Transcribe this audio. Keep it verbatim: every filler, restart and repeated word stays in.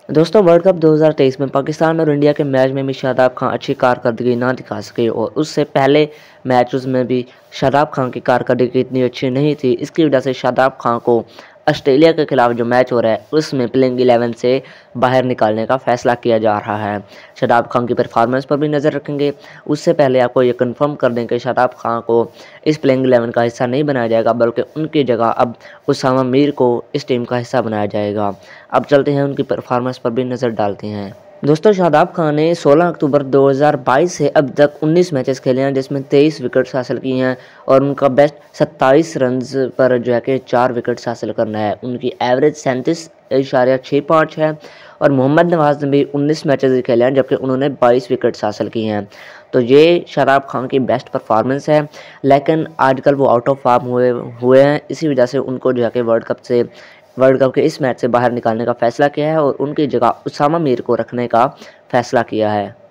दोस्तों, world cup दो हज़ार तेईस में पाकिस्तान और इंडिया के मैच में भी शादाब खान अच्छी कारकर्दगी ना दिखा सके और उससे पहले मैचेस में भी शादाब खान की कारकर्दगी इतनी अच्छी नहीं थी। इसकी वजह से शादाब खान को ऑस्ट्रेलिया के खिलाफ जो मैच हो रहा है उसमें प्लेइंग इलेवन से बाहर निकालने का फैसला किया जा रहा है। शादाब खान की परफॉर्मेंस पर भी नज़र रखेंगे। उससे पहले आपको ये कंफर्म कर दें कि शादाब खान को इस प्लेइंग इलेवन का हिस्सा नहीं बनाया जाएगा, बल्कि उनकी जगह अब उसामा मीर को इस टीम का हिस्सा बनाया जाएगा। अब चलते हैं उनकी परफॉर्मेंस पर भी नज़र डालते हैं। दोस्तों, शादाब खान ने सोलह अक्टूबर दो हज़ार बाईस से अब तक उन्नीस मैचेस खेले हैं, जिसमें तेईस विकेट्स हासिल किए हैं और उनका बेस्ट सत्ताईस रन्स पर जो है कि चार विकेट्स हासिल करना है। उनकी एवरेज सैंतीस इशारिया छः पाँच है और मोहम्मद नवाज ने भी उन्नीस मैचेस खेले हैं, जबकि उन्होंने बाईस विकेट्स हासिल किए हैं। तो ये शादाब खान की बेस्ट परफॉर्मेंस है, लेकिन आजकल वो आउट ऑफ फॉर्म हुए हुए हैं। इसी वजह से उनको जो है कि वर्ल्ड कप से वर्ल्ड कप के इस मैच से बाहर निकालने का फैसला किया है और उनकी जगह उसामा मीर को रखने का फैसला किया है।